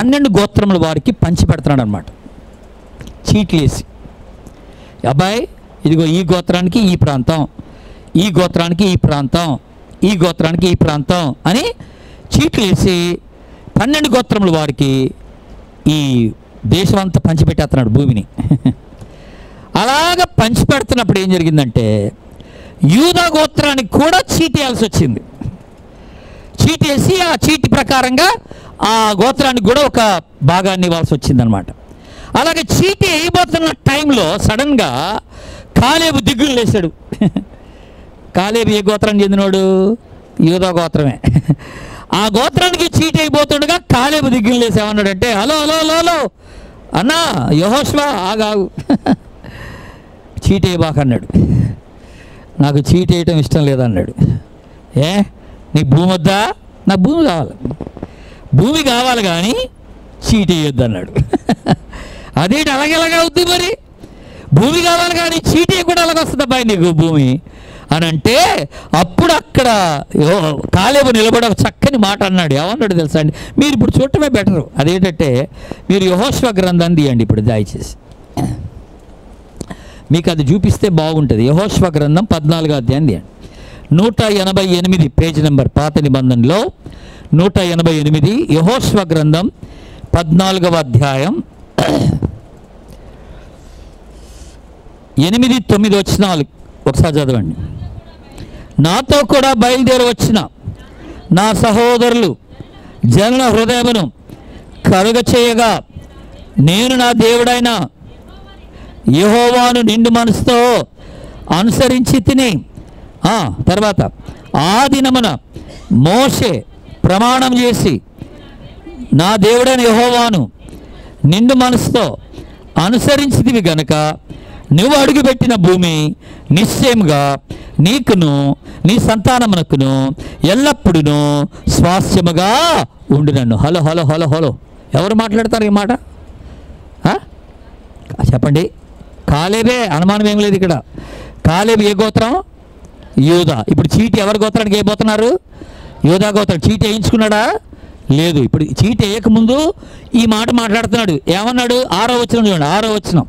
12 గోత్రముల వారికి పంచి పెడుతున్నాడు అనమాట. చీట్లు వేసి, అబ్బాయి ఇదిగో ఈ గోత్రానికి ఈ ప్రాంతం, ఈ గోత్రానికి ఈ ప్రాంతం, ఈ గోత్రానికి ఈ ప్రాంతం అని చీట్లు వేసి 12 గోత్రముల వారికి ఈ దేశం అంతా పంచిపెట్టేస్తున్నాడు భూమిని. అలాగ పంచిపెడుతున్నప్పుడు ఏం జరిగిందంటే యూదా గోత్రానికి కూడా చీటి వేయాల్సి వచ్చింది. చీటి వేసి ఆ చీటి ప్రకారంగా ఆ గోత్రానికి కూడా ఒక భాగాన్ని ఇవ్వాల్సి వచ్చిందనమాట. అలాగే చీటి వేయబోతున్న టైంలో సడన్గా కాలేబు దిగ్గులు లేచాడు. కాలేబు ఏ గోత్రానికి చెందినోడు? యూదా గోత్రమే. ఆ గోత్రానికి చీటి అయిపోతుండగా కాలేబు దిగ్గులు లేసి ఏమన్నాడంటే, హలో హలో హలో హలో అన్నా యెహోషువ ఆగాగు, చీటి వేయబాకన్నాడు. నాకు చీటి వేయటం ఇష్టం లేదన్నాడు. ఏ నీకు భూమి వద్దా? నాకు భూమి కావాలి, భూమి కావాలి కానీ చీటి వేయొద్దు అన్నాడు. అదేంటి అలాగేలాగా అవుద్ది మరి? భూమి కావాలి కానీ చీటీ కూడా అలాగొస్తుంది అబ్బాయి నీకు భూమి అని అంటే, అప్పుడు అక్కడ కాలేబు నిలబడి ఒక చక్కని మాట అన్నాడు. ఏమన్నాడు తెలుసా అండి? మీరు ఇప్పుడు చూడటమే బెటరు. అదేంటంటే మీరు యెహోషువ గ్రంథాన్ని తీయండి ఇప్పుడు దయచేసి, మీకు అది చూపిస్తే బాగుంటుంది. యెహోషువ గ్రంథం 14వ అధ్యాయం తీయండి. 188 పేజీ నెంబర్, పాత నిబంధనలో 188 యెహోషువ గ్రంథం 14వ అధ్యాయం 8-9 వచనాలు ఒకసారి చదవండి. నాతో కూడా బయలుదేరి వచ్చిన నా సహోదరులు జనుల హృదయమును కలుగ చేయగా నేను నా దేవుడైన యెహోవాను నిండు మనసుతో అనుసరించి తిని, తర్వాత ఆ దినమున మోషే ప్రమాణం చేసి నా దేవుడైన యెహోవాను నిండు మనసుతో అనుసరించితివి గనుక నువ్వు అడుగుపెట్టిన భూమి నిశ్చయముగా నీకును నీ సంతానమునకును ఎల్లప్పుడూ స్వాస్థ్యముగా ఉండునన్ను. హలో హలో హలో హలో ఎవరు మాట్లాడతారు ఈ మాట? చెప్పండి. కాలేబే, అనుమానం ఏం లేదు ఇక్కడ. కాలేబు ఏ గోత్రం? యూదా. ఇప్పుడు చీటి ఎవరి గోత్రానికి వేయబోతున్నారు? యూదా గోత్రం. చీటి వేయించుకున్నాడా? లేదు. ఇప్పుడు చీటి వేయకముందు ఈ మాట మాట్లాడుతున్నాడు. ఏమన్నాడు? 6వ వచనం చూడండి. 6వ వచనం.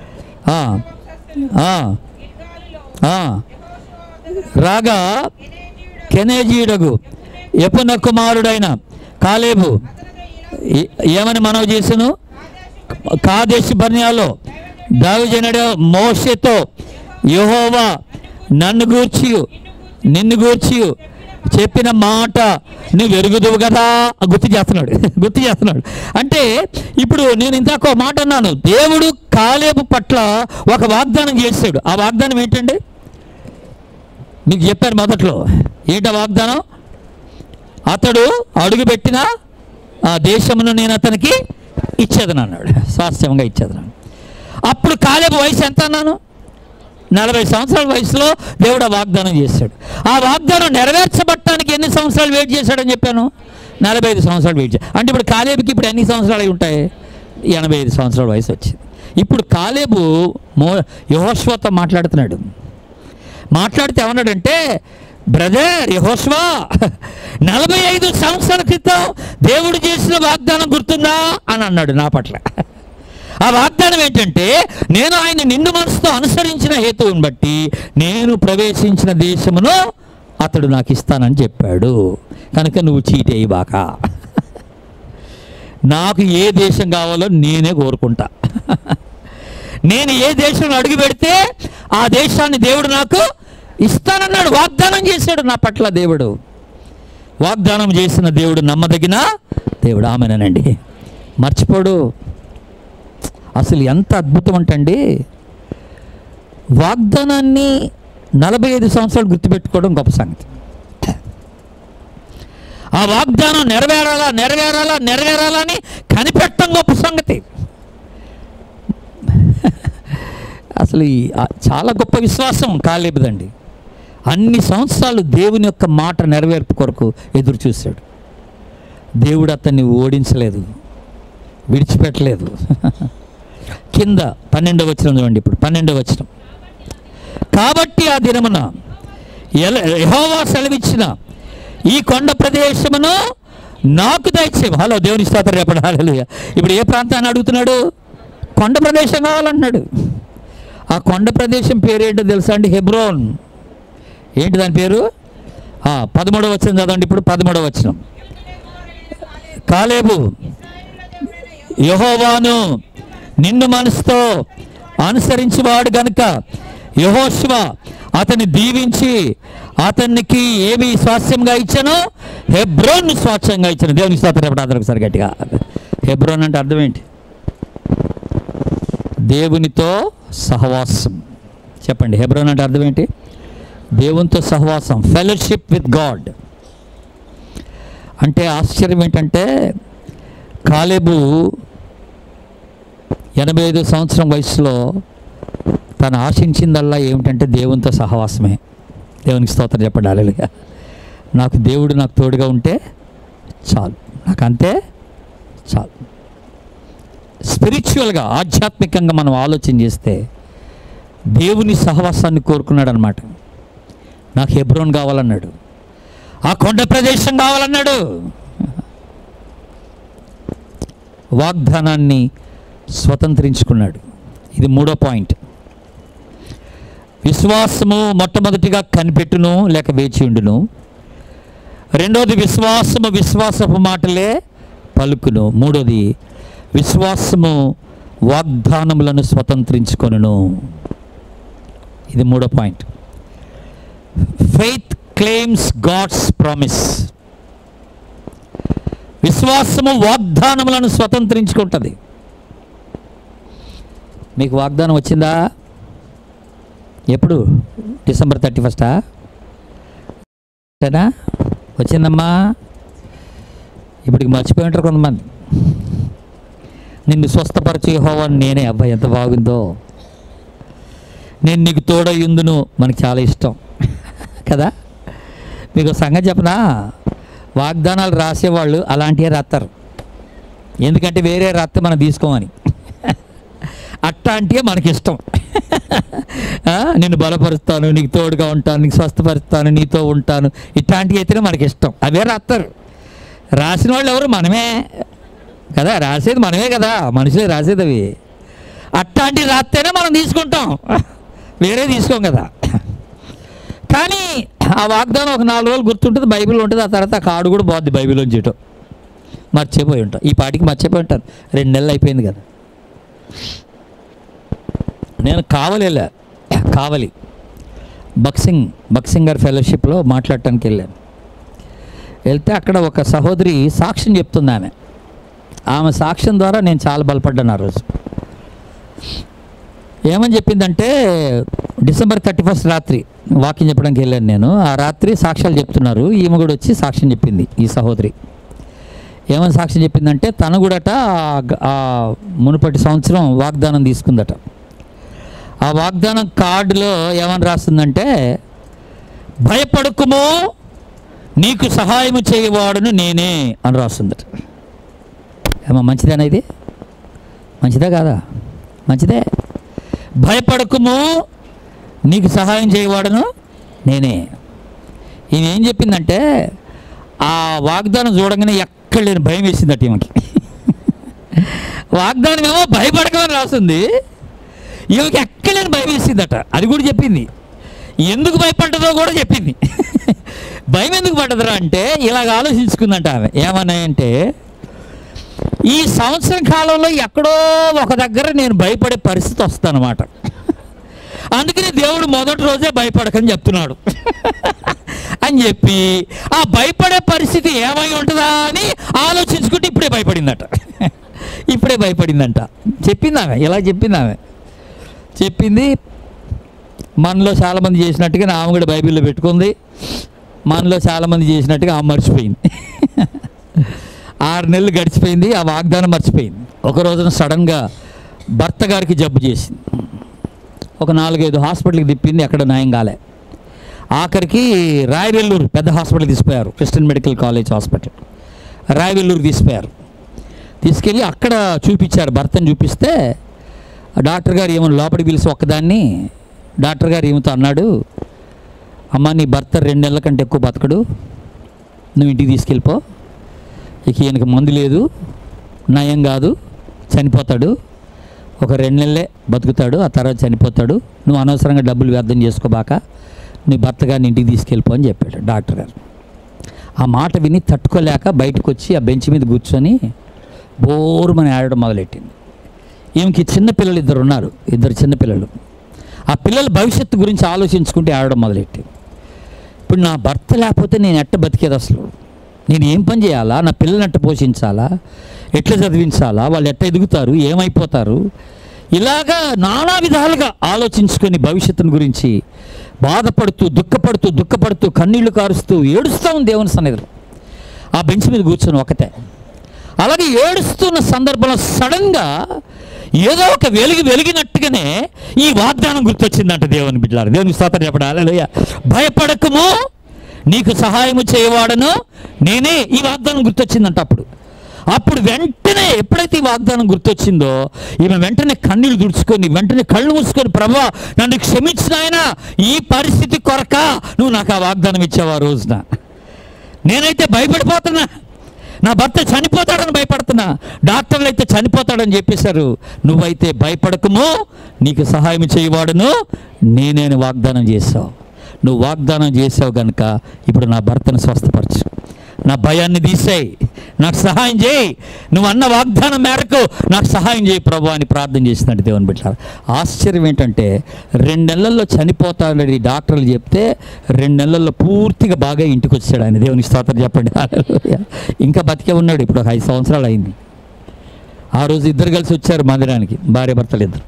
రాగా కెనేజీయుడగు యెఫున్నె కుమారుడైన కాలేబు ఏమని మనవి చేసెను? కాదేశు బర్నేయలో దావీదునడు మోషేతో యెహోవా నిన్ను గూర్చి చెప్పిన మాట నువ్వు ఎరుగుదువు కదా. గుర్తు చేస్తున్నాడు. అంటే ఇప్పుడు నేను ఇందాక మాట అన్నాను, దేవుడు కాలేబు పట్ల ఒక వాగ్దానం చేశాడు. ఆ వాగ్దానం ఏంటండి? మీకు చెప్పాను మొదట్లో. ఏంటా వాగ్దానం? అతడు అడుగుపెట్టిన ఆ దేశమును నేను అతనికి ఇచ్చేదను అన్నాడు, స్వాస్థ్యంగా ఇచ్చేదను. అప్పుడు కాలేబు వయసు ఎంత అన్నాను? 40 సంవత్సరాల వయసులో దేవుడు ఆ వాగ్దానం చేశాడు. ఆ వాగ్దానం నెరవేర్చబట్టడానికి ఎన్ని సంవత్సరాలు వెయిట్ చేశాడని చెప్పాను? 45 సంవత్సరాలు వెయిట్ చేశాడు. అంటే ఇప్పుడు కాలేబుకి ఇప్పుడు ఎన్ని సంవత్సరాలు అయి ఉంటాయి? 85 సంవత్సరాల వయసు వచ్చింది. ఇప్పుడు కాలేబు యెహోషువతో మాట్లాడితే ఏమన్నాడంటే, బ్రదర్ యెహోషువ, 45 సంవత్సరాల క్రితం దేవుడు చేసిన వాగ్దానం గుర్తుందా అని అన్నాడు నా పట్ల. ఆ వాగ్దానం ఏంటంటే, నేను ఆయన నిండు మనసుతో అనుసరించిన హేతువుని బట్టి నేను ప్రవేశించిన దేశమును అతడు నాకు ఇస్తానని చెప్పాడు. కనుక నువ్వు చీటీ వేయబాక. నాకు ఏ దేశం కావాలో నేనే కోరుకుంటా. నేను ఏ దేశంలో అడుగు పెడితే ఆ దేశాన్ని దేవుడు నాకు ఇస్తానన్నాడు. వాగ్దానం చేశాడు నా పట్ల దేవుడు. వాగ్దానం చేసిన దేవుడు నమ్మదగిన దేవుడు. ఆమెనండి, మర్చిపోడు. అసలు ఎంత అద్భుతం అంటే వాగ్దానాన్ని 45 సంవత్సరాలు గుర్తుపెట్టుకోవడం గొప్ప సంగతి. ఆ వాగ్దానం నెరవేరాలా అని కనిపెట్టడం గొప్ప సంగతి. అసలు చాలా గొప్ప విశ్వాసం కాలేబుదండి. అన్ని సంవత్సరాలు దేవుని యొక్క మాట నెరవేర్పు కొరకు ఎదురు చూశాడు. దేవుడు అతన్ని ఓడించలేదు, విడిచిపెట్టలేదు. కింద 12వ వచనం చూడండి. ఇప్పుడు 12వ వచనం. కాబట్టి ఆ దినమున యెహోవా సెలవిచ్చిన ఈ కొండ ప్రదేశమును నాకు దయచేయం. హలో, దేవుని స్తోత్రం చెప్పండి. హల్లెలూయా. ఇప్పుడు ఏ ప్రాంతాన్ని అడుగుతున్నాడు? కొండ ప్రదేశం కావాలన్నాడు. ఆ కొండ ప్రదేశం పేరేంటో తెలుసా అండి? హెబ్రోన్. ఏంటి దాని పేరు? 13వ వచనం చదవండి. ఇప్పుడు 13వ వచనం. కాలేబు, యెహోవాను నిన్ను మనసుతో అనుసరించేవాడు గనుక యెహోషువ అతన్ని దీవించి అతనికి ఏమి స్వాస్థ్యంగా ఇచ్చాను? హెబ్రోన్ స్వాస్థ్యంగా ఇచ్చాను. దేవుని స్తోత్రం. ఒకసారి గట్టిగా. హెబ్రోన్ అంటే అర్థం ఏంటి? దేవునితో సహవాసం. చెప్పండి, హెబ్రోన్ అంటే అర్థం ఏంటి? దేవునితో సహవాసం, ఫెలోషిప్ విత్ గాడ్. అంటే ఆశ్చర్యం ఏంటంటే కాలేబు 85 సంవత్సరం వయసులో తను ఆశించిందల్లా ఏమిటంటే దేవునితో సహవాసమే. దేవునికి స్తోత్రం చెప్పండి. హల్లెలూయా. నాకు దేవుడు నాకు తోడుగా ఉంటే చాలు, నాకు అంతే చాలు. స్పిరిచువల్గా, ఆధ్యాత్మికంగా మనం ఆలోచన చేస్తే దేవుని సహవాసాన్ని కోరుకున్నాడు అనమాట. నాకు హెబ్రోన్ కావాలన్నాడు, ఆ కొండ ప్రదేశం కావాలన్నాడు. వాగ్దానాన్ని స్వతంత్రించుకున్నాడు. ఇది 3వ పాయింట్. విశ్వాసము మొట్టమొదటిగా కనిపెట్టును లేక వేచి ఉండును. రెండోది విశ్వాసము విశ్వాసపు మాటలే పలుకును. మూడోది విశ్వాసము వాగ్దానములను స్వతంత్రించుకొనును. ఇది 3వ point. Faith claims God's promise. విశ్వాసము వాగ్దానములను స్వతంత్రించుకుంటుంది. మీకు వాగ్దానం వచ్చిందా? ఎప్పుడు? డిసెంబర్ 31 వచ్చిందమ్మా. ఇప్పటికి మర్చిపోయి ఉంటారు కొంతమంది. నిన్ను స్వస్థపరిచే యెహోవాను నేనే. అబ్బాయి ఎంత బాగుందో. నేను నీకు తోడయ్యుందును. మనకి చాలా ఇష్టం కదా. మీకు సంగతి చెప్పనా? వాగ్దానాలు రాసేవాళ్ళు అలాంటివే రాస్తారు. ఎందుకంటే వేరే రాస్తే మనం తీసుకోమని. అట్లాంటివే మనకి ఇష్టం. నిన్ను బలపరుస్తాను, నీకు తోడుగా ఉంటాను, నీకు స్వస్థపరుస్తాను, నీతో ఉంటాను, ఇట్లాంటివి అయితేనే మనకి ఇష్టం. అవే రాస్తారు. రాసిన వాళ్ళు ఎవరు? మనమే కదా. రాసేది మనమే కదా, మనుషులే రాసేది అవి. అట్లాంటివి రాస్తేనే మనం తీసుకుంటాం, వేరే తీసుకోం కదా. కానీ ఆ వాగ్దానం ఒక 4 రోజులు గుర్తుంటుంది, బైబిల్లో ఉంటుంది. ఆ తర్వాత ఆ కార్డు కూడా బాగుంది బైబిల్లో చేయటం. మర్చిపోయి ఉంటాం. ఈ పాటికి మర్చిపోయి ఉంటాను. 2 నెలలు అయిపోయింది కదా. నేను కావలి బక్సింగర్ ఫెలోషిప్లో మాట్లాడటానికి వెళ్ళాను. వెళ్తే అక్కడ ఒక సహోదరి సాక్ష్యం చెప్తుంది. ఆమె సాక్ష్యం ద్వారా నేను చాలా బలపడ్డాను ఆ రోజు. ఏమని చెప్పిందంటే, డిసెంబర్ 31 రాత్రి వాక్యం చెప్పడానికి వెళ్ళాను నేను. ఆ రాత్రి సాక్ష్యాలు చెప్తున్నారు. ఈమె కూడా వచ్చి సాక్ష్యం చెప్పింది. ఈ సహోదరి ఏమని సాక్ష్యం చెప్పిందంటే, తను కూడాట ఆ మునుపటి సంవత్సరం వాగ్దానం తీసుకుందట. ఆ వాగ్దానం కార్డులో ఏమని రాస్తుందంటే, భయపడకుము, నీకు సహాయం చేయవాడును నేనే అని రాస్తుందట. ఏమో మంచిదేనా ఇది? మంచిదే కాదా? మంచిదే. భయపడకుము, నీకు సహాయం చేయవాడును నేనే. ఈమె ఏం చెప్పిందంటే, ఆ వాగ్దానం చూడగానే ఎక్కడ లేని భయం వేసిందట ఈమెకి. వాగ్దానం ఏమో భయపడకమని రాస్తుంది, ఈమెకి ఎక్కడ లేని భయం వేసిందట. అది కూడా చెప్పింది. ఎందుకు భయపడ్డదో కూడా చెప్పింది. భయం ఎందుకు పడ్డదరా అంటే, ఇలాగ ఆలోచించుకుందంట ఆమె. ఏమన్నాయంటే, ఈ సంవత్సరం కాలంలో ఎక్కడో ఒక దగ్గర నేను భయపడే పరిస్థితి వస్తుందన్నమాట. అందుకని దేవుడు మొదటి రోజే భయపడకని చెప్తున్నాడు అని చెప్పి, ఆ భయపడే పరిస్థితి ఏమై ఉంటుందా అని ఆలోచించుకుంటే ఇప్పుడే భయపడిందంట. చెప్పింది ఆమె. ఇలా చెప్పింది. మనలో చాలామంది చేసినట్టుగా ఆమె కూడా బైబిల్లో పెట్టుకుంది. మనలో చాలామంది చేసినట్టుగా ఆమె మర్చిపోయింది. 6 నెలలు గడిచిపోయింది, ఆ వాగ్దానం మర్చిపోయింది. ఒక రోజున సడన్గా భర్త గారికి జబ్బు చేసింది. ఒక 4-5 హాస్పిటల్కి తిప్పింది, ఎక్కడ నయం కాలే. ఆఖరికి రాయవెల్లూరు పెద్ద హాస్పిటల్ తీసుకుపోయారు. Christian medical college hospital Rayavellore తీసుకెళ్ళి అక్కడ చూపించారు. భర్తను చూపిస్తే డాక్టర్ గారు ఏమో లోపలికి పిలిచి ఒక్కదాన్ని డాక్టర్ గారు ఏమితో అన్నాడు, అమ్మ నీ భర్త 2 నెలల కంటే ఎక్కువ బతకడు, నువ్వు ఇంటికి తీసుకెళ్ళిపో, ఇక ఈయనకి మందు లేదు, నయం కాదు, చనిపోతాడు, ఒక 2 నెలలే బతుకుతాడు, ఆ తర్వాత చనిపోతాడు, నువ్వు అనవసరంగా డబ్బులు వ్యర్థం చేసుకోబాక, నీ భర్త గారిని ఇంటికి తీసుకెళ్ళిపో అని చెప్పాడు డాక్టర్ గారు. ఆ మాట విని తట్టుకోలేక బయటకు వచ్చి ఆ బెంచ్ మీద కూర్చొని బోరుమని ఆడడం మొదలెట్టింది. ఈమెకి చిన్నపిల్లలు 2 ఉన్నారు, 2 చిన్నపిల్లలు. ఆ పిల్లల భవిష్యత్తు గురించి ఆలోచించుకుంటే ఆడడం మొదలెట్టింది. ఇప్పుడు నా భర్త లేకపోతే నేను ఎట్ట బతికేది, అసలు నేను ఏం పని చేయాలా, నా పిల్లల్ని ఎట్ట పోషించాలా, ఎట్లా చదివించాలా, వాళ్ళు ఎట్ట ఎదుగుతారు, ఏమైపోతారు, ఇలాగా నానా విధాలుగా ఆలోచించుకొని భవిష్యత్తుని గురించి బాధపడుతూ దుఃఖపడుతూ కన్నీళ్లు కారుస్తూ ఏడుస్తూ ఉంది దేవుని సన్నిధిలో. ఆ బెంచ్ మీద కూర్చొని ఒకటే అలాగే ఏడుస్తున్న సందర్భంలో సడన్గా ఏదో ఒక వెలిగినట్టుగానే ఈ వాగ్దానం గుర్తొచ్చిందంట దేవుని బిడ్డలారా. దేవుని స్తోత్రం చెప్పండి. హల్లెలూయా. భయపడకము, నీకు సహాయము చేయవాడను నేనే. ఈ వాగ్దానం గుర్తొచ్చిందంట. అప్పుడు వెంటనే ఎప్పుడైతే ఈ వాగ్దానం గుర్తొచ్చిందో ఈమె వెంటనే కన్నీళ్ళు తుడుచుకొని వెంటనే కళ్ళు మూసుకొని, ప్రభువా నన్ను క్షమించిన ఆయన, ఈ పరిస్థితి కొరక నువ్వు నాకు ఆ వాగ్దానం ఇచ్చావు ఆ రోజున. నేనైతే భయపడిపోతున్నా, నా భర్త చనిపోతాడని భయపడుతున్నా, డాక్టర్లు అయితే చనిపోతాడని చెప్పేశారు, నువ్వైతే భయపడకము, నీకు సహాయం చేయవాడును నేనే వాగ్దానం చేశావు. నువ్వు వాగ్దానం చేసావు కనుక ఇప్పుడు నా భర్తను స్వస్థపరచు, నా భయాన్ని తీసేయి, నాకు సహాయం చేయి, నువ్వు అన్న వాగ్దానం మేరకు నాకు సహాయం చేయి ప్రభు అని ప్రార్థన చేసినట్టు దేవుని బిడ్డలారా. ఆశ్చర్యం ఏంటంటే 2 నెలల్లో చనిపోతాడని డాక్టర్లు చెప్తే 2 నెలల్లో పూర్తిగా బాగా ఇంటికి వచ్చాడు ఆయన. దేవుని స్తోత్రం చెప్పండి. ఇంకా బతికే ఉన్నాడు. ఇప్పుడు ఒక 5 సంవత్సరాలు అయింది. ఆ రోజు 2 కలిసి వచ్చారు మందిరానికి, భార్య భర్తలు 2.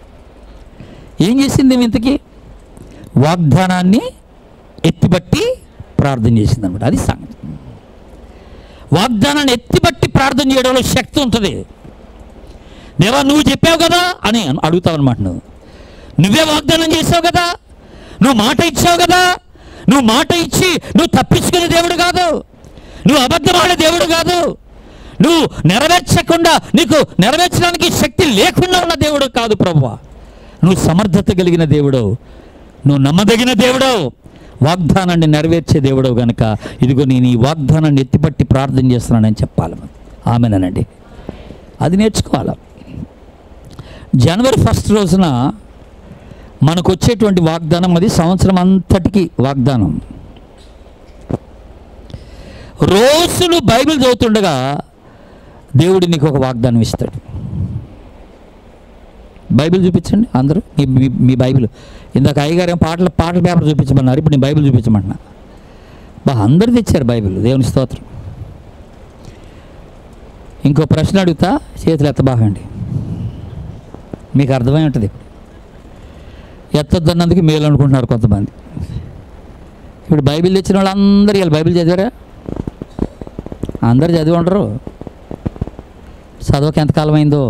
ఏం చేసింది ఇంతకీ? వాగ్దానాన్ని ఎత్తిబట్టి ప్రార్థన చేసింది అనమాట. అది సంగతి. వాగ్దానాన్ని ఎత్తిబట్టి ప్రార్థన చేయడంలో శక్తి ఉంటుంది. దేవా నువ్వు చెప్పావు కదా అని అడుగుతావు అనమాట. నువ్వే వాగ్దానం చేసావు కదా, నువ్వు మాట ఇచ్చావు కదా, నువ్వు మాట ఇచ్చి నువ్వు తప్పించుకునే దేవుడు కాదు, నువ్వు అబద్ధమాడే దేవుడు కాదు, నువ్వు నెరవేర్చకుండా నీకు నెరవేర్చడానికి శక్తి లేకుండా ఉన్న దేవుడు కాదు ప్రభువా. నువ్వు సమర్థత కలిగిన దేవుడు, నువ్వు నమ్మదగిన దేవుడు, వాగ్దానాన్ని నెరవేర్చే దేవుడు కనుక ఇదిగో నేను ఈ వాగ్దానాన్ని ఎత్తిపట్టి ప్రార్థన చేస్తున్నానని చెప్పాలి. ఆమెనండి. అది నేర్చుకోవాలి. జనవరి 1 రోజున మనకు వచ్చేటువంటి వాగ్దానం అది సంవత్సరం అంతటికి వాగ్దానం. రోజులు బైబిల్ చదువుతుండగా దేవుడు నీకు ఒక వాగ్దానం ఇస్తాడు. బైబిల్ చూపించండి అందరూ, మీ బైబిల్. ఇందాక అయ్యగారు పాటల పేపర్ చూపించమన్నారు, ఇప్పుడు నేను బైబిల్ చూపించమంటున్నా. అందరు తెచ్చారు బైబిల్. దేవుని స్తోత్రం. ఇంకో ప్రశ్న అడుగుతా, చేతులు ఎత్తబాగండి. మీకు అర్థమై ఉంటుంది. ఎత్తొద్దన్నందుకు మేలు అనుకుంటున్నారు కొంతమంది. ఇప్పుడు బైబిల్ తెచ్చిన వాళ్ళు అందరూ ఇలా బైబిల్ చదివారా? అందరు చదివి ఉండరు. చదవక ఎంతకాలం అయిందో.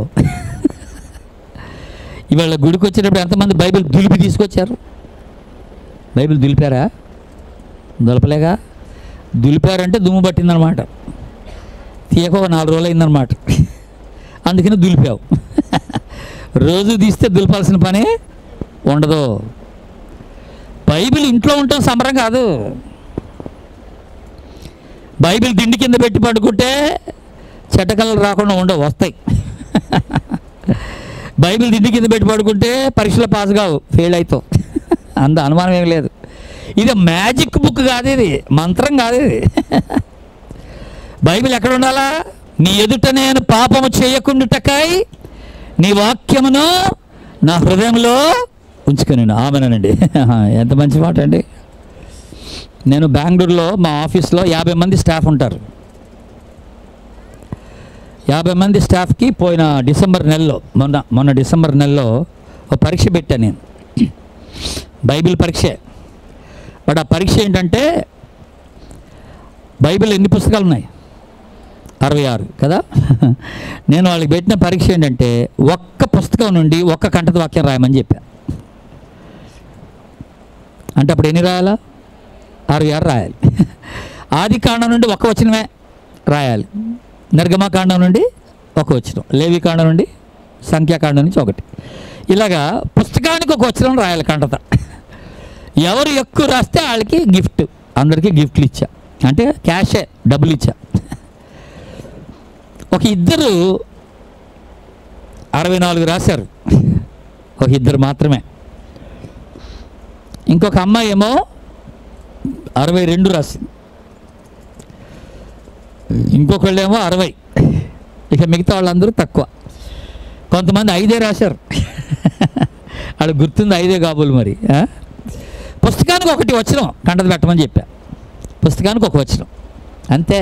ఇవాళ గుడికి వచ్చినప్పుడు ఎంతమంది బైబిల్ దులిపి తీసుకొచ్చారు? బైబిల్ దులిపారా? దులపలేగా. దులిపారంటే దుమ్ము పట్టిందనమాట, తీయక 4 రోజులు అయిందనమాట. అందుకని దులిపావు. రోజు తీస్తే దులపాల్సిన పని ఉండదు. బైబిల్ ఇంట్లో ఉండటం సంబరం కాదు. బైబిల్ దిండి కింద పెట్టి పడుకుంటే చెడ్డకళలు రాకుండా ఉండవు, వస్తాయి. బైబిల్ దిండి కింద పెట్టి పడుకుంటే పరీక్షలో పాస్ కావు, ఫెయిల్ అవుతావు. అంత అనుమానం ఏం లేదు. ఇది మ్యాజిక్ బుక్ కాదు, ఇది మంత్రం కాదు. ఇది బైబిల్ ఎక్కడ ఉండాలా? నీ ఎదుట నేను పాపము చేయకుండాటకై నీ వాక్యమును నా హృదయంలో ఉంచుకొని. ఆమెనండి. ఎంత మంచి మాట అండి. నేను బెంగళూరులో మా ఆఫీస్లో 50 మంది స్టాఫ్ ఉంటారు. 50 మంది స్టాఫ్కి పోయిన డిసెంబర్ నెలలో, మొన్న డిసెంబర్ నెలలో ఒక పరీక్ష పెట్టాను నేను, బైబిల్ పరీక్ష. బట్ ఆ పరీక్ష ఏంటంటే బైబిల్ ఎన్ని పుస్తకాలు ఉన్నాయి? 66 కదా. నేను వాళ్ళకి పెట్టిన పరీక్ష ఏంటంటే ఒక్క పుస్తకం నుండి ఒక్క కంఠత వాక్యం రాయమని చెప్పా. అంటే అప్పుడు ఎన్ని రాయాలా? 66 రాయాలి. ఆది కాండం నుండి ఒక్క వచనమే రాయాలి, నిర్గమకాండం నుండి ఒక వచనం, లేవికాండం నుండి, సంఖ్యాకాండం నుంచి ఒకటి, ఇలాగా పుస్తకానికి ఒక వచనం రాయాలి కంటత. ఎవరు ఎక్కువ రాస్తే వాళ్ళకి గిఫ్ట్. అందరికీ గిఫ్ట్లు ఇచ్చా, అంటే క్యాషే, డబ్బులు ఇచ్చా. ఒక ఇద్దరు 64 రాశారు, ఒక ఇద్దరు మాత్రమే. ఇంకొక అమ్మాయి ఏమో 62 రాసింది, ఇంకొకళ్ళేమో 60. ఇక మిగతా వాళ్ళందరూ తక్కువ. కొంతమంది 5 రాశారు. వాళ్ళు గుర్తుంది 5 కాబోలు. మరి పుస్తకానికి ఒకటి వచనం కంటది పెట్టమని చెప్పా, పుస్తకానికి ఒక వచనం అంతే.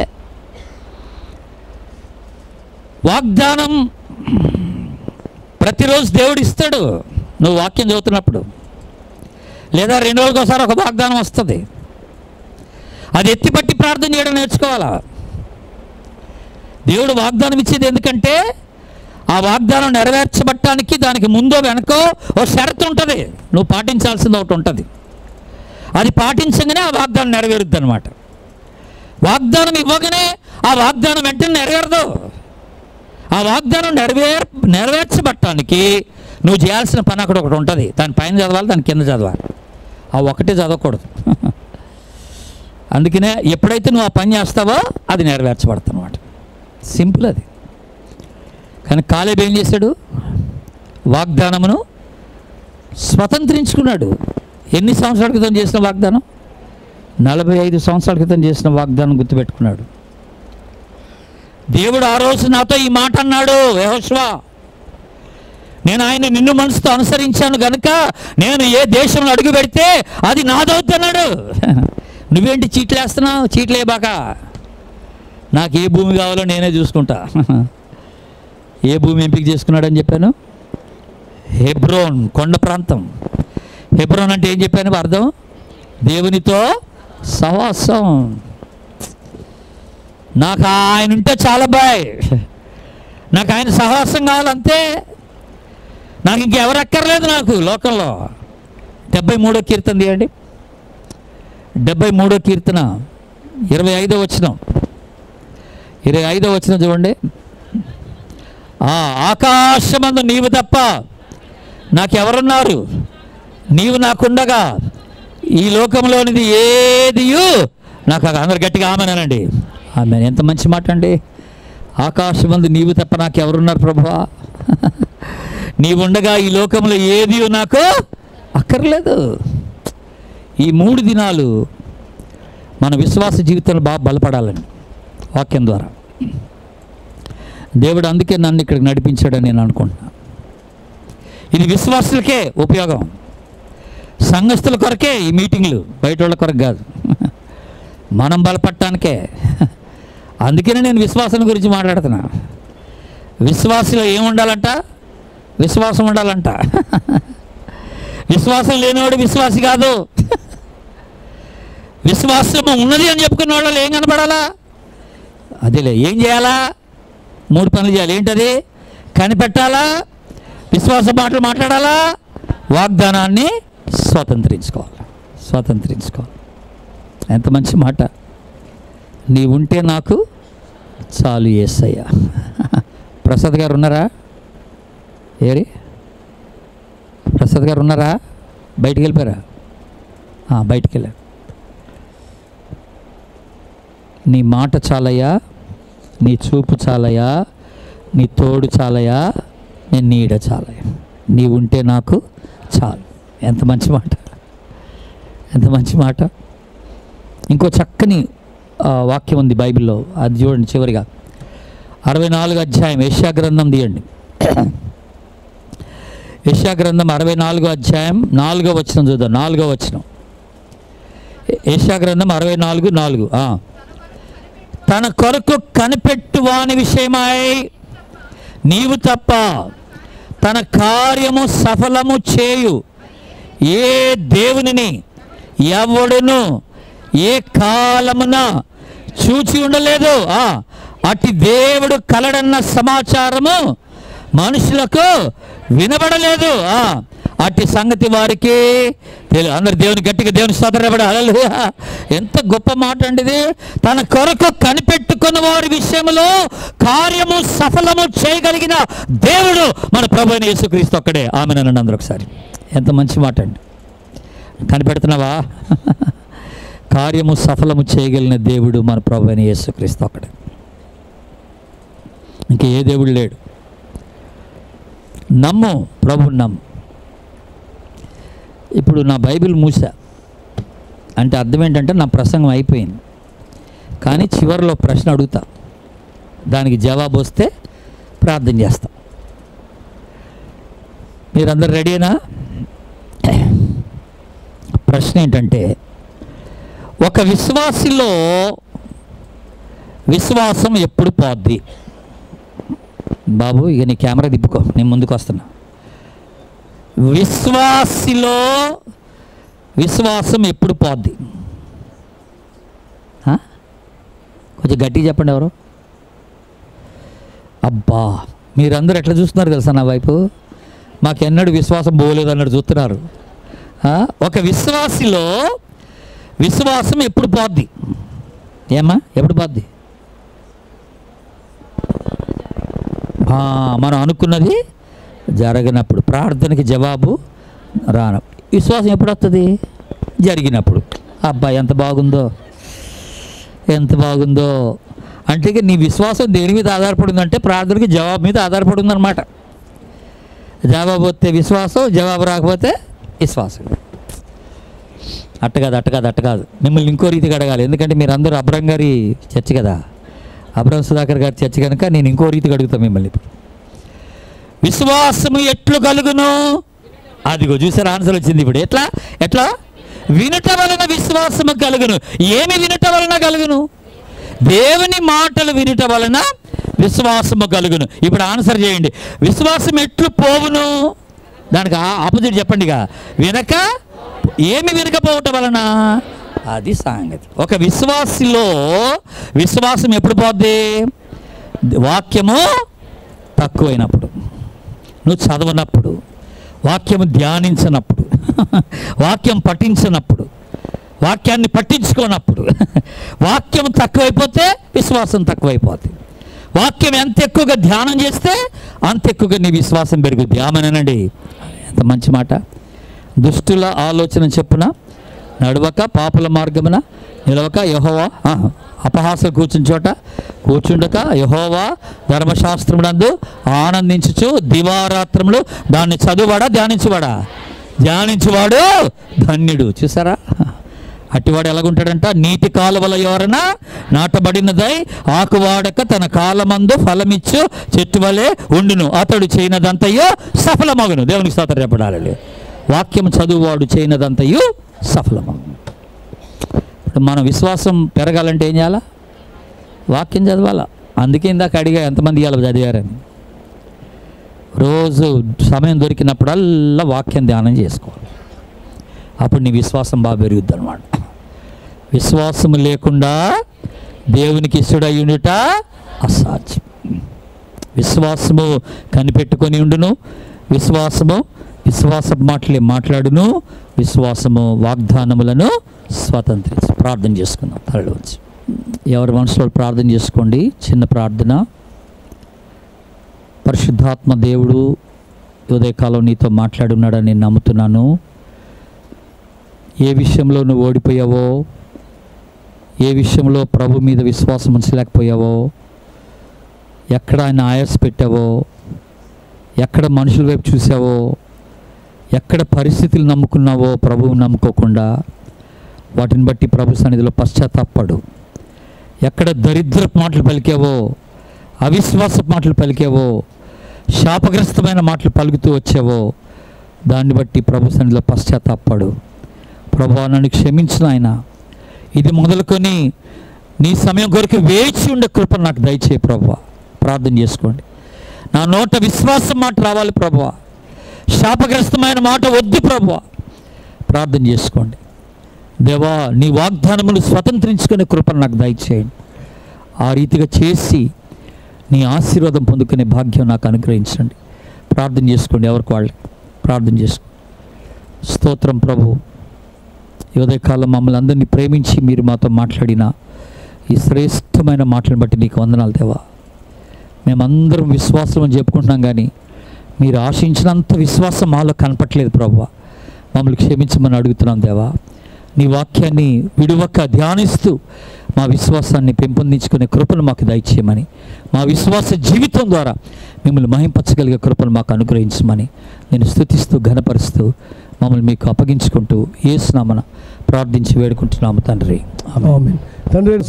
వాగ్దానం ప్రతిరోజు దేవుడు ఇస్తాడు. నువ్వు వాక్యం చదువుతున్నప్పుడు లేదా 2 రోజులకు ఒకసారి ఒక వాగ్దానం వస్తుంది. అది ఎత్తిపట్టి ప్రార్థన చేయడం నేర్చుకోవాలా. దేవుడు వాగ్దానం ఇచ్చేది ఎందుకంటే ఆ వాగ్దానం నెరవేర్చబట్టడానికి దానికి ముందో వెనకో ఓ షరతు ఉంటుంది, నువ్వు పాటించాల్సింది ఒకటి ఉంటుంది. అది పాటించగానే ఆ వాగ్దానం నెరవేరుద్ది అనమాట. వాగ్దానం ఇవ్వగానే ఆ వాగ్దానం వెంటనే నెరవేరదు. ఆ వాగ్దానం నెరవేర్చబట్టడానికి నువ్వు చేయాల్సిన పని అక్కడ ఒకటి ఉంటుంది. దాని పైన చదవాలి, దాని కింద చదవాలి. ఆ ఒకటే చదవకూడదు. అందుకనే ఎప్పుడైతే నువ్వు ఆ పని చేస్తావో అది నెరవేర్చబడతావు అన్నమాట. సింపుల్ అది. కానీ కాలేబు ఏం చేశాడు? వాగ్దానమును స్వతంత్రించుకున్నాడు. ఎన్ని సంవత్సరాల క్రితం చేసిన వాగ్దానం? 45 సంవత్సరాల క్రితం చేసిన వాగ్దానం గుర్తుపెట్టుకున్నాడు. దేవుడు ఆ రోజు నాతో ఈ మాట అన్నాడు, యెహోషువ, నేను ఆయన నిన్ను మనసుతో అనుసరించాను గనుక నేను ఏ దేశంలో అడుగు పెడితే అది నాదవుతున్నాడు. నువ్వేంటి చీట్లు వేస్తున్నావు? చీట్లు వేయబాక, నాకు ఏ భూమి కావాలో నేనే చూసుకుంటా. ఏ భూమి ఎంపిక చేసుకున్నాడని చెప్పాను? హెబ్రోన్, కొండ ప్రాంతం. హెబ్రోన్ అంటే ఏం చెప్పాను అర్థం? దేవునితో సహవాసం. నాకు ఆయన ఉంటే చాలా బాయ్, నాకు ఆయన సహవాసం కావాలంతే, నాకు ఇంకెవరు అక్కర్లేదు నాకు లోకంలో. 73వ కీర్తన తీయండి. 73వ కీర్తన 25వ వచనం. 25వ వచనం చూడండి. ఆకాశమందు నీవు తప్ప నాకెవరున్నారు? నీవు నాకుండగా ఈ లోకంలోనిది ఏదియు నాకు. అందరు గట్టిగా ఆమెనండి. ఆమె ఎంత మంచి మాట అండి. ఆకాశమందు నీవు తప్ప నాకు ఎవరున్నారు ప్రభువా? నీవు ఉండగా ఈ లోకంలో ఏది నాకు అక్కర్లేదు. ఈ 3 దినాలు మన విశ్వాస జీవితంలో బాగా బలపడాలండి వాక్యం ద్వారా. దేవుడు అందుకే నన్ను ఇక్కడికి నడిపించాడని నేను అనుకుంటున్నాను. ఇది విశ్వాసులకే ఉపయోగం, సంఘస్థుల కొరకే ఈ మీటింగ్లు, బయట వాళ్ళ కొరకు కాదు. మనం బలపడటానికే. అందుకనే నేను విశ్వాసం గురించి మాట్లాడుతున్నా. విశ్వాసంలో ఏముండాలంట? విశ్వాసం ఉండాలంట. విశ్వాసం లేనివాడు విశ్వాసి కాదు. విశ్వాసం ఉన్నది అని చెప్పుకున్న వాళ్ళు ఏం కనపడాలా? అదేలే, ఏం చేయాలా? 3 పనులు చేయాలి. ఏంటది? కనిపెట్టాలా, విశ్వాస మాటలు మాట్లాడాలా, వాగ్దానాన్ని స్వతంత్రించుకోవాలి. ఎంత మంచి మాట. నీ ఉంటే నాకు చాలు యేసయ్యా. ప్రసాద్ గారు ఉన్నారా? ఏరి ప్రసాద్ గారు ఉన్నారా? బయటికి వెళ్ళిపోయారా? బయటికి వెళ్ళారు. నీ మాట చాలయ్యా, నీ చూపు చాలయ్యా, నీ తోడు చాలయ్యా, నీ నీడ చాలయ్యా, నీ ఉంటే నాకు చాలు. ఎంత మంచి మాట, ఎంత మంచి మాట. ఇంకో చక్కని వాక్యం ఉంది బైబిల్లో, అది చూడండి. చివరిగా 64వ అధ్యాయం యెషయా గ్రంథం తీయండి. యెషయా గ్రంథం 64వ అధ్యాయం 4వ వచనం చూద్దాం. 4వ వచనం. యెషయా గ్రంథం 64:4. తన కొరకు కనిపెట్టు వాని విషయమై నీవు తప్ప తన కార్యము సఫలము చేయు ఏ దేవునిని ఎవడును ఏ కాలమున చూచి ఉండలేదు. అట్టి దేవుడు కలడన్న సమాచారము మనుషులకు వినబడలేదు. అట్టి సంగతి వారికి తెలియదు. అందరు దేవుని గట్టిగా దేవుని స్తోత్రపడ. హల్లెలూయా. ఎంత గొప్ప మాట అండి ఇది. తన కొరకు కనిపెట్టుకున్న వారి విషయంలో కార్యము సఫలము చేయగలిగిన దేవుడు మన ప్రభువైన యేసుక్రీస్తు ఒక్కడే. ఆమేన్. అందరూ ఒకసారి. ఎంత మంచి మాట అండి. కనిపెడుతున్నావా? కార్యము సఫలము చేయగలిగిన దేవుడు మన ప్రభువైన యేసుక్రీస్తు ఒక్కడే. ఇంక ఏ దేవుడు లేడు. నమ్ము, ప్రభువుని నమ్ము. ఇప్పుడు నా బైబిల్ మూసా అంటే అర్థం ఏంటంటే నా ప్రసంగం అయిపోయింది, కానీ చివరిలో ప్రశ్న అడుగుతా, దానికి జవాబు వస్తే ప్రార్థన చేస్తా. మీరందరు రెడీనా? ప్రశ్న ఏంటంటే, ఒక విశ్వాసిలో విశ్వాసం ఎప్పుడు పోద్ది? బాబు ఇక నీ కెమెరా తిప్పుకో, నేను ముందుకు వస్తున్నా. విశ్వాసిలో విశ్వాసం ఎప్పుడు పోద్ది? కొంచెం గట్టిగా చెప్పండి ఎవరు. అబ్బా, మీరందరూ ఎట్లా చూస్తున్నారు తెలుసా నా వైపు? మాకెన్నడూ విశ్వాసం పోలేదు అన్నట్టు చూస్తున్నారు. ఒక విశ్వాసిలో విశ్వాసం ఎప్పుడు పోద్ది? ఏమ్మా, ఎప్పుడు పోద్ది? మనం అనుకున్నది జరగనప్పుడు, ప్రార్థనకి జవాబు రాను. విశ్వాసం ఎప్పుడు వస్తుంది? జరిగినప్పుడు. అబ్బా, ఎంత బాగుందో, ఎంత బాగుందో. అంటే నీ విశ్వాసం దేని మీద ఆధారపడిందంటే ప్రార్థనకి జవాబు మీద ఆధారపడి ఉందన్నమాట. జవాబు వస్తే విశ్వాసం, జవాబు రాకపోతే విశ్వాసం. అట్టకాదు. మిమ్మల్ని ఇంకో రీతిగా అడగాలి, ఎందుకంటే మీరు అందరూ అబ్రహం గారి చర్చ కదా, అబ్రహం సుధాకర్ గారి చర్చ కనుక నేను ఇంకో రీతిగా అడుగుతాను మిమ్మల్ని. ఇప్పుడు విశ్వాసము ఎట్లు కలుగును? అదిగో చూసారు, ఆన్సర్ వచ్చింది. ఇప్పుడు ఎట్లా వినుట వలన విశ్వాసము కలుగును. ఏమి వినుట వలన కలుగును? దేవుని మాటలు వినుట వలన విశ్వాసము కలుగును. ఇప్పుడు ఆన్సర్ చేయండి, విశ్వాసం ఎట్లు పోవును? దానికి ఆపోజిట్ చెప్పండిగా. ఏమి వినకపోవటం వలన? అది సంగతి. ఒక విశ్వాసిలో విశ్వాసం ఎప్పుడు పోద్ది? వాక్యము తక్కువైనప్పుడు, నువ్వు చదవనప్పుడు, వాక్యము ధ్యానించినప్పుడు, వాక్యం పఠించినప్పుడు, వాక్యాన్ని పట్టించుకోనప్పుడు. వాక్యం తక్కువైపోతే విశ్వాసం తక్కువైపోతుంది. వాక్యం ఎంత ఎక్కువగా ధ్యానం చేస్తే అంత ఎక్కువగా నీ విశ్వాసం పెరుగుద్ది. ఆమెనండి, ఎంత మంచి మాట. దుష్టుల ఆలోచన చెప్పున నడవక, పాపుల మార్గమున నిలవక, యెహోవా అపహాసం కూర్చుండక యెహోవా ధర్మశాస్త్రమునందు ఆనందించుచు దివారాత్రములు దాన్ని చదువువాడా ధ్యానించువాడు ధన్యుడు. చూసారా, అట్టివాడు ఎలాగుంటాడంట? నీటి కాలువల ఎవరన్నా నాటబడినదై ఆకువాడక తన కాలమందు ఫలమిచ్చు చెట్టు వలె ఉండును, అతడు చేయనదంతయో సఫలమగును. దేవునికి స్తోత్రం చెప్పడాలి. వాక్యం చదువువాడు చేయనదంతయు సఫలమగును. ఇప్పుడు మన విశ్వాసం పెరగాలంటే ఏం చేయాలా? వాక్యం చదవాలా. అందుకే ఇందాక అడిగా ఎంతమంది ఇవాళ చదివారని. రోజు సమయం దొరికినప్పుడల్లా వాక్యం ధ్యానం చేసుకోవాలి. అప్పుడు నీ విశ్వాసం బాగా పెరుగుద్ది అన్నమాట. విశ్వాసము లేకుండా దేవునికి ఇష్టడయ్యుండుట అసాధ్యం. విశ్వాసము కనిపెట్టుకొని ఉండును, విశ్వాస మాటలే మాట్లాడును, విశ్వాసము వాగ్దానములను స్వతంత్రించి. ప్రార్థన చేసుకుందాం. తరలి వచ్చి ఎవరి మనసులో ప్రార్థన చేసుకోండి. చిన్న ప్రార్థన. పరిశుద్ధాత్మ దేవుడు ఉదయకాలం నీతో మాట్లాడున్నాడని నేను నమ్ముతున్నాను. ఏ విషయంలో నువ్వు ఓడిపోయావో, ఏ విషయంలో ప్రభు మీద విశ్వాసం ఉంచలేకపోయావో, ఎక్కడ ఆయన ఆయాస పెట్టావో, ఎక్కడ మనుషుల వైపు చూసావో, ఎక్కడ పరిస్థితులు నమ్ముకున్నావో ప్రభువు నమ్ముకోకుండా, వాటిని బట్టి ప్రభు సన్నిధిలో పశ్చాత్తాపడు. ఎక్కడ దరిద్ర మాటలు పలికావో, అవిశ్వాస మాటలు పలికావో, శాపగ్రస్తమైన మాటలు పలుకుతూ వచ్చావో, దాన్ని బట్టి ప్రభు సన్నిధిలో పశ్చాత్తాపడు. ప్రభువా, నన్ను క్షమించిన ఆయన, ఇది మొదలుకొని నీ సమయం కొరకు వేచి ఉండే కృప నాకు దయచేయి ప్రభువా. ప్రార్థన చేసుకోండి. నా నోట విశ్వాసం మాట రావాలి ప్రభువా, శాపగ్రస్తమైన మాట వద్దు ప్రభువా. ప్రార్థన చేసుకోండి. దేవా, నీ వాగ్దానములు స్వతంత్రించుకునే కృపను నాకు దయచేయండి. ఆ రీతిగా చేసి నీ ఆశీర్వాదం పొందుకునే భాగ్యం నాకు అనుగ్రహించండి. ప్రార్థన చేసుకోండి. ఎవరికి వాళ్ళు ప్రార్థన చేసుకోండి. స్తోత్రం ప్రభు. ఈ ఉదయకాలం మమ్మల్ని అందరినీ ప్రేమించి మీరు మాతో మాట్లాడిన ఈ శ్రేష్టమైన మాటలను బట్టి నీకు వందనాలు దేవా. మేమందరం విశ్వాసం అని చెప్పుకుంటున్నాం, కానీ మీరు ఆశించినంత విశ్వాసం మాలో కనపట్లేదు ప్రభువా. మమ్మల్ని క్షమించమని అడుగుతున్నాం దేవా. నీ వాక్యాన్ని విడువక ధ్యానిస్తూ మా విశ్వాసాన్ని పెంపొందించుకునే కృపను మాకు దయచేయమని, మా విశ్వాస జీవితం ద్వారా మిమ్మల్ని మహింపరచగలిగే కృపను మాకు అనుగ్రహించమని నేను స్తుతిస్తూ ఘనపరుస్తూ మమ్మల్ని మీకు అప్పగించుకుంటూ యేసు నామమున ప్రార్థించి వేడుకుంటున్నాము తండ్రి. ఆమేన్. తండ్రి,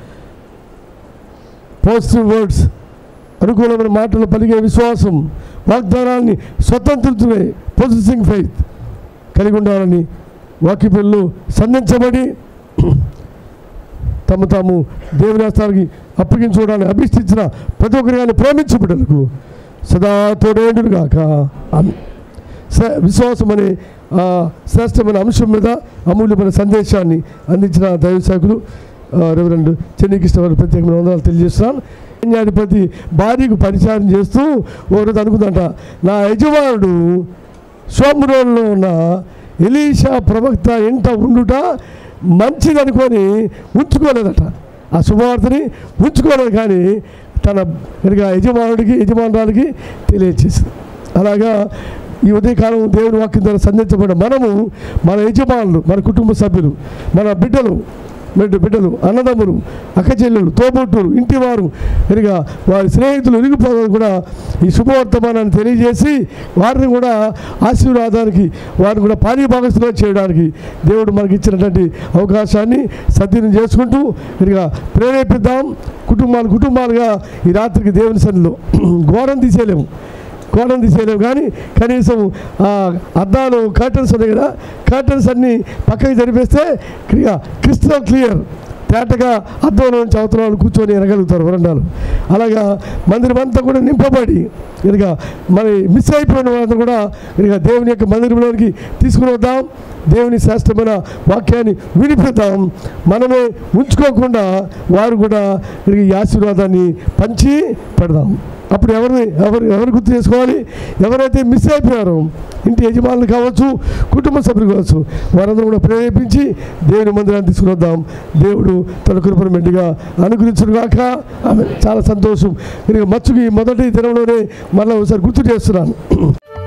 పాజిటివ్ వర్డ్స్, అనుకూలమైన మాటలు పలికే విశ్వాసం, వాగ్దానాన్ని స్వతంత్రులే పొజిసింగ్ ఫెయిత్ కలిగి ఉండాలని వాక్య పిల్లలు సంధించబడి తాము దేవుని హస్తానికి అప్పగించుకోవడానికి అభిష్టించిన ప్రతి ఒక్కరి కానీ ప్రేమించే బిడ్డలకు సదా తోడేండును గాక. విశ్వాసం అనే శ్రేష్టమైన అంశం మీద అమూల్యమైన సందేశాన్ని అందించిన దైవ సేవకులు రెవరెండ్ చెన్నీకృష్ణ వారి ప్రత్యేకమైన వందనాలు తెలియజేస్తున్నాను. సైన్యాధిపతి భార్యకు పరిచారం చేస్తూ ఒకరోజు అనుకుందంట, నా యజమానుడు సోమరోల్లో ఉన్న ఎలీషా ప్రవక్త ఇంట ఉండుట మంచిదనుకొని ఉంచుకోలేదట. ఆ శుభవార్తని ఉంచుకోలేదు, కానీ తన యజమానురాలికి తెలియజేసింది. అలాగా ఈ ఉదయకాలం దేవుని వాక్యం ద్వారా సంధించబడిన మనము, మన యజమానులు, మన కుటుంబ సభ్యులు, మన బిడ్డలు, అన్నదమ్ములు, అక్కచెల్లెలు, తోబుట్టులు, ఇంటివారు, వారి స్నేహితులు, ఇరుగుపొరుగు కూడా ఈ శుభవర్తమానాన్ని తెలియజేసి వారిని కూడా ఆశీర్వాదానికి, వారిని కూడా పారిభాగస్తులుగా చేయడానికి దేవుడు మనకి ఇచ్చినటువంటి అవకాశాన్ని సద్వినియోగం చేసుకుంటూ ప్రేరేపిద్దాం. కుటుంబాలుగా ఈ రాత్రికి దేవుని సన్నిధిలో ఘోరం తీసేయలేము, కానీ కనీసం అద్దాలు కర్టన్స్ ఉన్నాయి కదా, కర్టన్స్ అన్నీ పక్కకి జరిపేస్తే క్రిస్టల్ క్లియర్ తేటగా అద్దంలో నుంచి అవతల వాళ్ళు కూర్చొని ఎనగలుగుతారు వరండాలు. అలాగా మందిరం అంతా కూడా నింపబడి మరి మిస్ అయిపోయిన వాళ్ళంతా కూడా దేవుని యొక్క మందిరంలోనికి తీసుకుని వద్దాం. దేవుని శ్రేష్టమైన వాక్యాన్ని వినిపిద్దాం. మనమే ఉంచుకోకుండా వారు కూడా ఈ ఆశీర్వాదాన్ని పంచి పెడదాం. అప్పుడు ఎవరు గుర్తు చేసుకోవాలి? ఎవరైతే మిస్ అయిపోయారో, ఇంటి యజమానులు కావచ్చు, కుటుంబ సభ్యులు కావచ్చు, వారందరూ కూడా ప్రేరేపించి దేవుని మందిరాన్ని తీసుకుని వద్దాం. దేవుడు తన కృపను మెండుగా అనుగ్రహించుగాక. ఆమె చాలా సంతోషం. మచ్చుకి మొదటి దినంలోనే మళ్ళీ ఒకసారి గుర్తు చేస్తున్నాను.